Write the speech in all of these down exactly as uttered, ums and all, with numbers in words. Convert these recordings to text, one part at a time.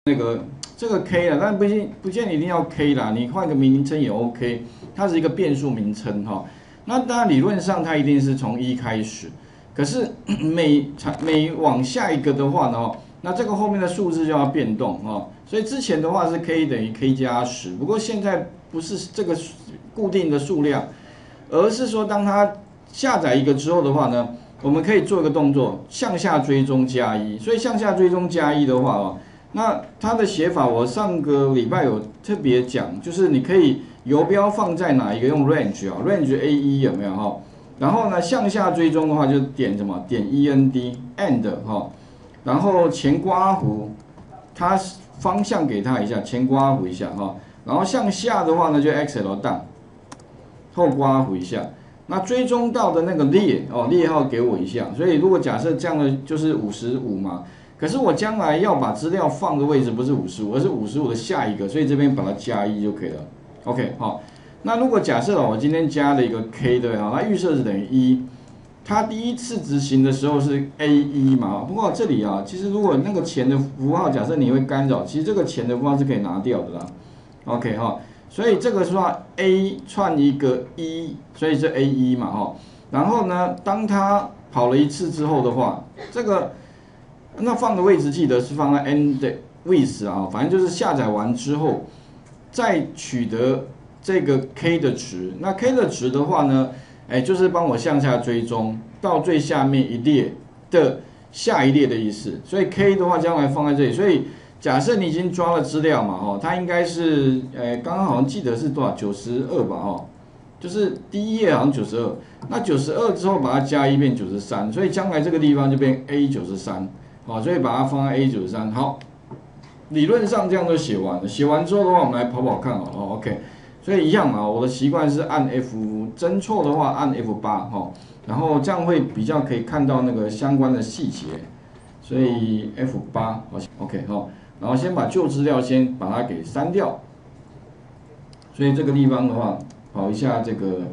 那个这个 K 啊，但不见不见得一定要 K 啦，你换个名称也 OK， 它是一个变数名称哈。那当然理论上它一定是从一开始，可是每每往下一个的话呢，那这个后面的数字就要变动哈。所以之前的话是 K 等于 K 加十，不过现在不是这个固定的数量，而是说当它下载一个之后的话呢，我们可以做一个动作，向下追踪加一。所以向下追踪加一的话哦。那它的写法，我上个礼拜有特别讲，就是你可以游标放在哪一个用 range 啊 ，range A 一有没有哈？然后呢，向下追踪的话就点什么？点 E N D end 哈，然后前刮弧，它方向给它一下，前刮弧一下哈。然后向下的话呢，就 X L down， 后刮弧一下。那追踪到的那个列哦，列号给我一下。所以如果假设这样的就是五十五嘛。可是我将来要把资料放的位置不是五十五，而是五十五的下一个，所以这边把它加一就可以了。OK， 好。那如果假设我今天加了一个 K 对哈，那预设是等于一，它第一次执行的时候是 A 一嘛。不过这里啊，其实如果那个前的符号，假设你会干扰，其实这个前的符号是可以拿掉的啦。OK 哈，所以这个是话 A 串一个一，所以是 A 一嘛哈。然后呢，当它跑了一次之后的话，这个那放的位置记得是放在 end with 啊，反正就是下载完之后，再取得这个 K 的值。那 K 的值的话呢，哎，就是帮我向下追踪到最下面一列的下一列的意思。所以 K 的话将来放在这里。所以假设你已经抓了资料嘛，哦，它应该是，哎，刚刚好像记得是多少九十二吧，哦，就是第一页好像九十二，那九十二之后把它加一变九十三，所以将来这个地方就变 A 九十三。好，所以把它放在 A 九十三。好，理论上这样就写完了。写完之后的话，我们来跑跑看好了。OK， 所以一样嘛，我的习惯是按 F， 侦错的话按 F 八 哈，然后这样会比较可以看到那个相关的细节。所以 F 八 OK 哈，然后先把旧资料先把它给删掉。所以这个地方的话，跑一下这个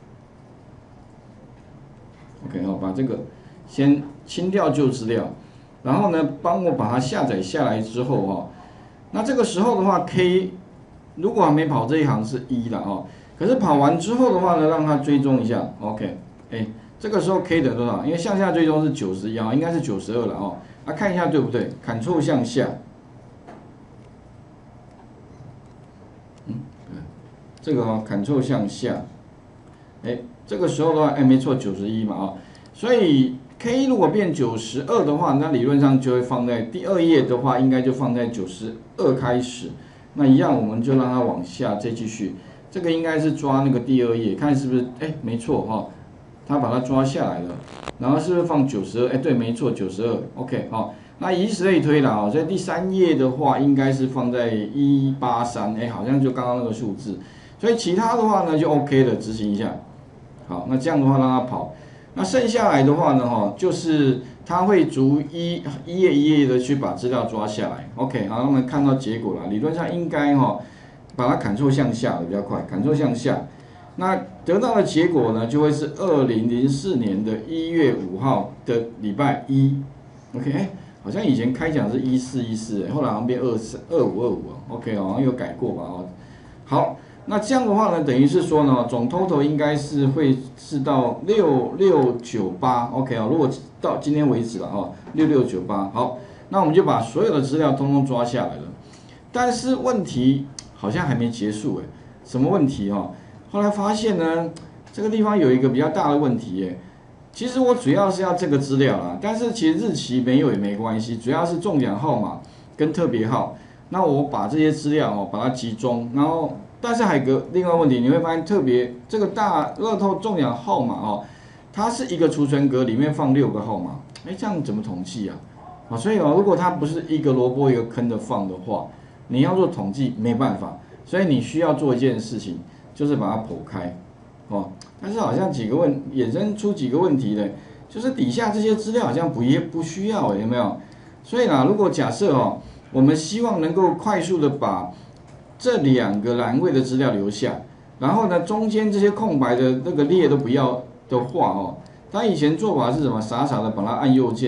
OK 好，把这个先清掉旧资料。然后呢，帮我把它下载下来之后哈，那这个时候的话 ，K 如果还没跑这一行是一了哦，可是跑完之后的话呢，让它追踪一下 ，OK， 哎，这个时候 K 等多少？因为向下追踪是九十一啊，应该是九十二了哦，那、啊、看一下对不对 ？Ctrl 向下，嗯，这个哦 ，Ctrl 向下，哎，这个时候的话，哎，没错，九十一嘛啊、哦，所以。K 如果变九十二的话，那理论上就会放在第二页的话，应该就放在九十二开始。那一样，我们就让它往下再继续。这个应该是抓那个第二页，看是不是？哎，没错哈，它把它抓下来了。然后是不是放九十二？哎，对，没错，九十二。OK， 好，那以此类推了啊。所以第三页的话，应该是放在一八三，哎，好像就刚刚那个数字。所以其他的话呢，就 OK 了，执行一下。好，那这样的话让它跑。那剩下来的话呢，哈，就是它会逐一一页一页的去把资料抓下来。OK， 好，我们看到结果了。理论上应该哈，把它 Ctrl 向下的比较快 ，Ctrl 向下，那得到的结果呢，就会是二零零四年的一月五号的礼拜一。OK， 哎，好像以前开奖是一四一四，后来好像变二四二五二五 OK， 好像有改过吧？哦，好。那这样的话呢，等于是说呢，总 total 应该是会是到六六九八 ，OK 啊，如果到今天为止了哈，六六九八，好，那我们就把所有的资料通通抓下来了。但是问题好像还没结束哎，什么问题哈？后来发现呢，这个地方有一个比较大的问题耶。其实我主要是要这个资料啦，但是其实日期没有也没关系，主要是中奖号码跟特别号。那我把这些资料哦，把它集中，然后。但是还有个另外问题，你会发现特别这个大乐透中奖号码哦，它是一个储存格里面放六个号码，哎，这样怎么统计啊？啊，所以哦，如果它不是一个萝卜一个坑的放的话，你要做统计没办法，所以你需要做一件事情，就是把它剖开，哦。但是好像几个问衍生出几个问题的，就是底下这些资料好像不也不需要，有没有？所以呢，如果假设哦，我们希望能够快速的把这两个栏位的资料留下，然后呢，中间这些空白的那个列都不要的话哦，他以前做法是什么？傻傻的把它按右键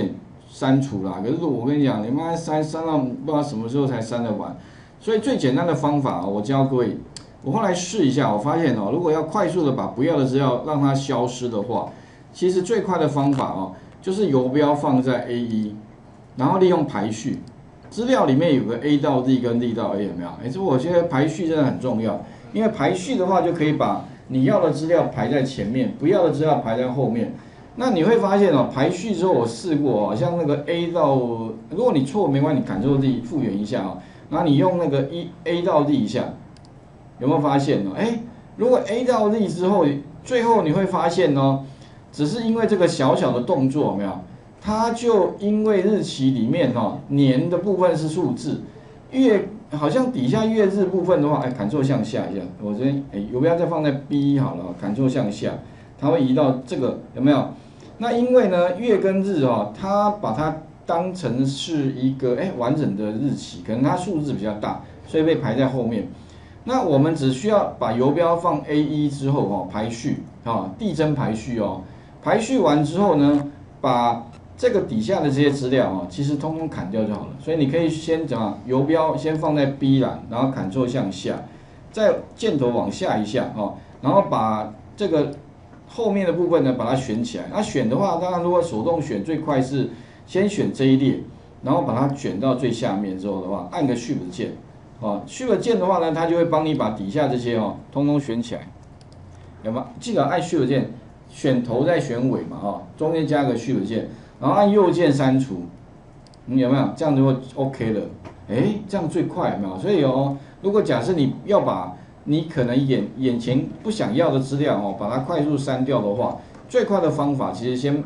删除啦。可是我跟你讲，你妈删删到不知道什么时候才删得完。所以最简单的方法，我教各位，我后来试一下，我发现哦，如果要快速的把不要的资料让它消失的话，其实最快的方法哦，就是游标放在 A 一，然后利用排序。资料里面有个 A 到 D 跟 D 到 A 有没有？哎，这我觉得排序真的很重要，因为排序的话就可以把你要的资料排在前面，不要的资料排在后面。那你会发现哦，排序之后我试过哦，像那个 A 到，如果你错没关系，你 Ctrl D 复原一下哦，然后你用那个一 A 到 D 一下，有没有发现哦？哎，如果 A 到 D 之后，最后你会发现哦，只是因为这个小小的动作有没有？它就因为日期里面哈年的部分是数字，月好像底下月日部分的话，哎，Ctrl向下一下，我这边哎游标再放在 B 好了 ，Ctrl向下，它会移到这个有没有？那因为呢月跟日哦，它把它当成是一个哎完整的日期，可能它数字比较大，所以被排在后面。那我们只需要把游标放 A 一之后哦，排序啊，递增排序哦，排序完之后呢，把这个底下的这些资料哦，其实通通砍掉就好了。所以你可以先怎么游标先放在 B 栏，然后Ctrl向下，再箭头往下一下哦，然后把这个后面的部分呢把它选起来。那选的话，当然如果手动选最快是先选这一列，然后把它卷到最下面之后的话，按个 Shift 键，哦 ，Shift 键的话呢，它就会帮你把底下这些哦通通选起来，有吗？记得按 Shift 键，选头再选尾嘛，哦，中间加个 Shift 键。然后按右键删除，你有没有？这样就 OK 了。哎，这样最快有没有？所以哦，如果假设你要把你可能眼眼前不想要的资料哦，把它快速删掉的话，最快的方法其实先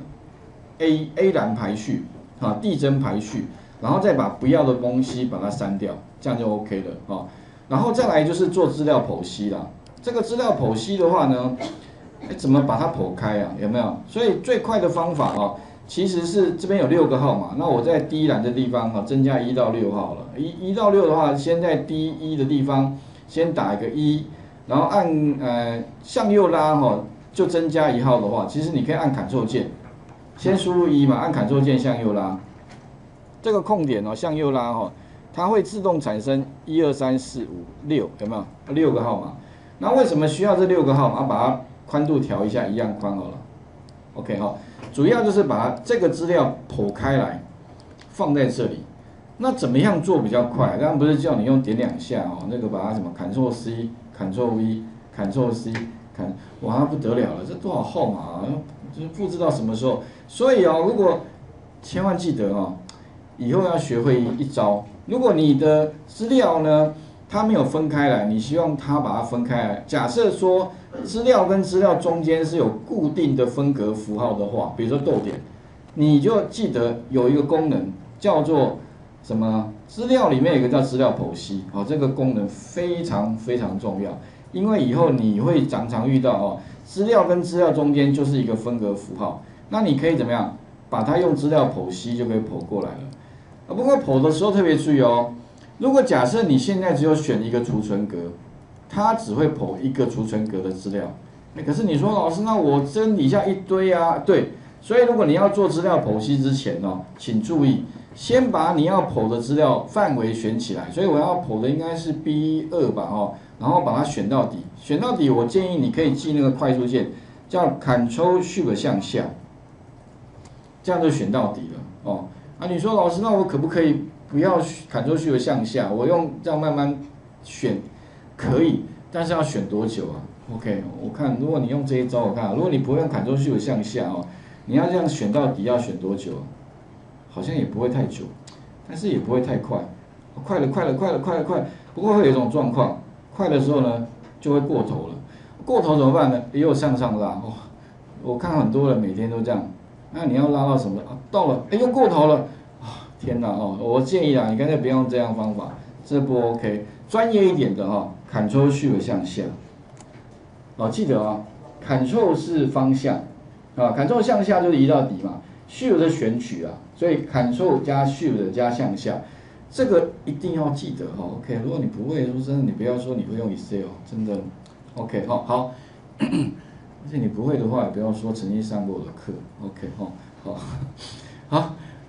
A A 栏排序啊，递增排序，然后再把不要的东西把它删掉，这样就 OK 了啊。然后再来就是做资料剖析啦。这个资料剖析的话呢，哎，怎么把它剖开啊？有没有？所以最快的方法哦。其实是这边有六个号码，那我在第一栏的地方哈增加一到六号了。一一到六的话，先在第一的地方先打一个一，然后按呃向右拉哈，就增加一号的话，其实你可以按 Ctrl 键，先输入一嘛，按 Ctrl 键向右拉，这个空点哦向右拉哈，它会自动产生一二三四五六，有没有？六个号码。那为什么需要这六个号码？把它宽度调一下，一样宽好了。OK 哈。主要就是把它这个资料剖开来，放在这里。那怎么样做比较快？刚刚不是叫你用点两下哦，那个把它什么 Ctrl C、Ctrl V、Ctrl C， 看，哇，不得了了，这多少号码啊？就是复制到什么时候？所以哦，如果千万记得哦，以后要学会一招。如果你的资料呢，它没有分开来，你希望它把它分开来。假设说资料跟资料中间是有固定的分隔符号的话，比如说逗点，你就记得有一个功能叫做什么？资料里面有一个叫资料剖析，哦，这个功能非常非常重要，因为以后你会常常遇到哦，资料跟资料中间就是一个分隔符号，那你可以怎么样？把它用资料剖析就可以剖过来了。啊，不过剖的时候特别注意哦。如果假设你现在只有选一个储存格，它只会剖一个储存格的资料。欸、可是你说老师，那我真底下一堆啊，对，所以如果你要做资料剖析之前哦，请注意，先把你要剖的资料范围选起来。所以我要剖的应该是 B 二 吧，哦，然后把它选到底，选到底，我建议你可以记那个快速键，叫 Ctrl Shift 向下，这样就选到底了哦。啊，你说老师，那我可不可以不要Ctrl Shift向下，我用这样慢慢选，可以，但是要选多久啊 ？OK， 我看如果你用这一招，我看，如果你不用Ctrl Shift向下哦，你要这样选到底要选多久啊？好像也不会太久，但是也不会太快，快了快了快了快了快了，不过会有一种状况，快的时候呢就会过头了，过头怎么办呢？也有向上拉哦，我看很多人每天都这样，那你要拉到什么？啊、到了，哎，又过头了。天哪哦！我建议啊，你干脆不用这样方法，这不 OK。专业一点的哈 ，Ctrl Shift 向下。哦，记得啊 ，Ctrl 是方向啊 ，Ctrl 向下就是移到底嘛 ，Shift 是选取啊，所以 Ctrl 加 Shift 加向下，这个一定要记得哈。OK， 如果你不会，说真的，你不要说你会用 Excel， 真的 OK 哈好。而且你不会的话，也不要说曾经上过我的课 ，OK 哈好好。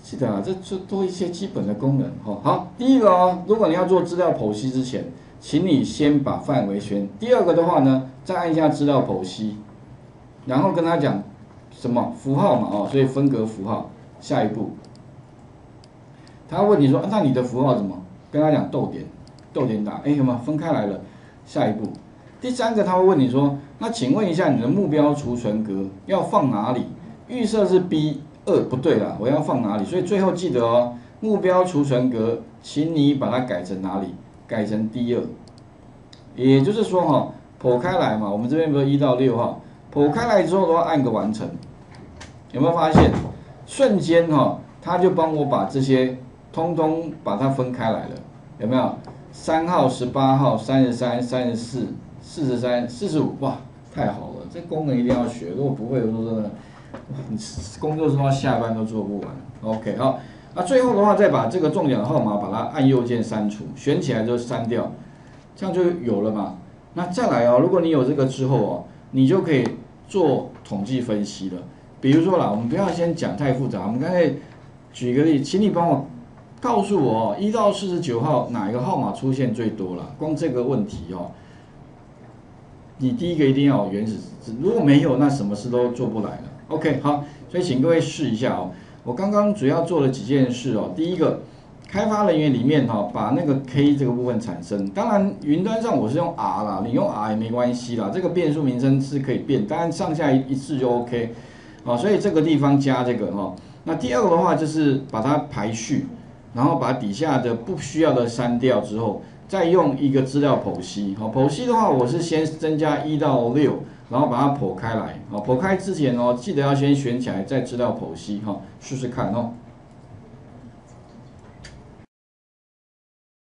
记得啊，这这都一些基本的功能哈、哦。好，第一个哦，如果你要做资料剖析之前，请你先把范围选。第二个的话呢，再按一下资料剖析，然后跟他讲什么符号嘛哦，所以分隔符号。下一步，他问你说，啊、那你的符号怎么？跟他讲逗点，逗点打，哎，有没有分开来了？下一步，第三个他会问你说，那请问一下你的目标储存格要放哪里？预设是 B 二，不对啦，我要放哪里？所以最后记得哦，目标储存格，请你把它改成哪里？改成 D 二，也就是说哈、哦，剖开来嘛，我们这边不是一到六号，剖开来之后的话，按个完成，有没有发现？瞬间哈、哦，他就帮我把这些通通把它分开来了，有没有？三号、十八号、三十三、三十四、四十三、四十五，哇，太好了！这功能一定要学，如果不会，我说真的，你工作到下班都做不完。OK， 好，那最后的话，再把这个中奖号码把它按右键删除，选起来就删掉，这样就有了嘛。那再来哦，如果你有这个之后哦，你就可以做统计分析了。比如说啦，我们不要先讲太复杂，我们刚才举个例，请你帮我告诉我哦，一到四十九号哪一个号码出现最多了？光这个问题哦，你第一个一定要有原始值，如果没有，那什么事都做不来了。OK， 好，所以请各位试一下哦。我刚刚主要做了几件事哦。第一个，开发人员里面哈、哦，把那个 K 这个部分产生。当然，云端上我是用 R 啦，你用 R 也没关系啦。这个变数名称是可以变，当然上下一致就 OK。啊，所以这个地方加这个哈。那第二个的话就是把它排序，然后把底下的不需要的删掉之后，再用一个资料剖析。好，剖析的话我是先增加一到六，然后把它剖开来。好，剖开之前哦，记得要先选起来，再资料剖析哈，试试看哦。